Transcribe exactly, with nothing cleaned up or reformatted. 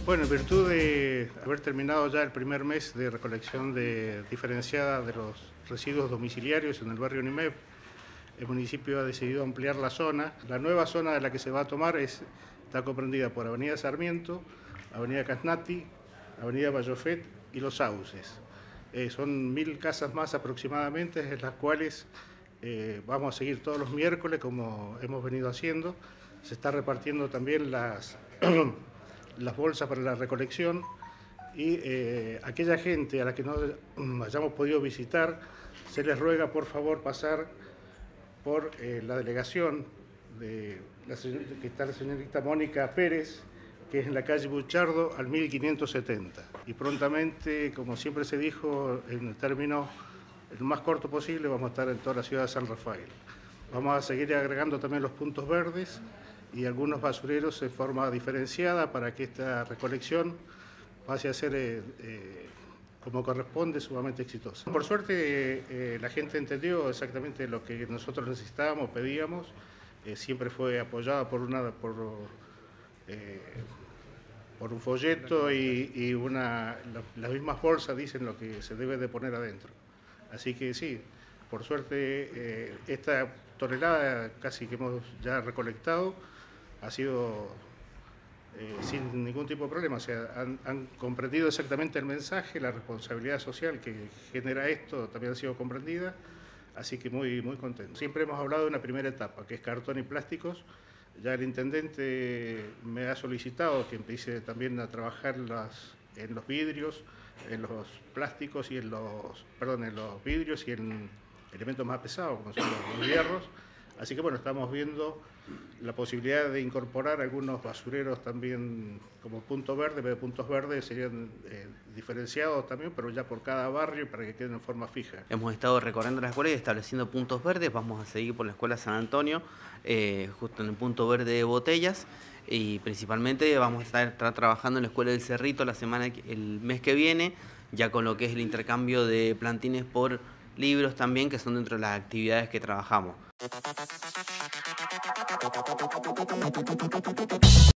Bueno, en virtud de haber terminado ya el primer mes de recolección de, diferenciada de los residuos domiciliarios en el barrio Nimep, el municipio ha decidido ampliar la zona. La nueva zona de la que se va a tomar es, está comprendida por Avenida Sarmiento, Avenida Casnati, Avenida Bayofet y Los Sauces. Eh, son mil casas más aproximadamente, en las cuales eh, vamos a seguir todos los miércoles como hemos venido haciendo. Se está repartiendo también las, las bolsas para la recolección y eh, aquella gente a la que no hayamos podido visitar, se les ruega por favor pasar por eh, la delegación de la señora, que está la señorita Mónica Pérez, que es en la calle Buchardo al mil quinientos setenta. Y prontamente, como siempre se dijo, en el término el más corto posible, vamos a estar en toda la ciudad de San Rafael. Vamos a seguir agregando también los puntos verdes y algunos basureros en forma diferenciada para que esta recolección pase a ser eh, eh, como corresponde, sumamente exitosa. Por suerte eh, la gente entendió exactamente lo que nosotros necesitábamos, pedíamos, eh, siempre fue apoyada por una por, eh, por un folleto y, y una, la, las mismas bolsas dicen lo que se debe de poner adentro. Así que sí, por suerte eh, esta tonelada casi que hemos ya recolectado ha sido eh, sin ningún tipo de problema, o sea, han, han comprendido exactamente el mensaje, la responsabilidad social que genera esto también ha sido comprendida, así que muy, muy contento. Siempre hemos hablado de una primera etapa, que es cartón y plásticos. Ya el intendente me ha solicitado que empiece también a trabajar las, en los vidrios, en los plásticos y en los, perdón, en los vidrios y en elementos más pesados, como son los, los hierros. Así que bueno, estamos viendo la posibilidad de incorporar algunos basureros también como punto verde, pero puntos verdes serían eh, diferenciados también, pero ya por cada barrio para que queden en forma fija. Hemos estado recorriendo la escuela y estableciendo puntos verdes. Vamos a seguir por la escuela San Antonio, eh, justo en el punto verde de Botellas, y principalmente vamos a estar, estar trabajando en la escuela del Cerrito la semana, el mes que viene, ya con lo que es el intercambio de plantines por libros también, que son dentro de las actividades que trabajamos.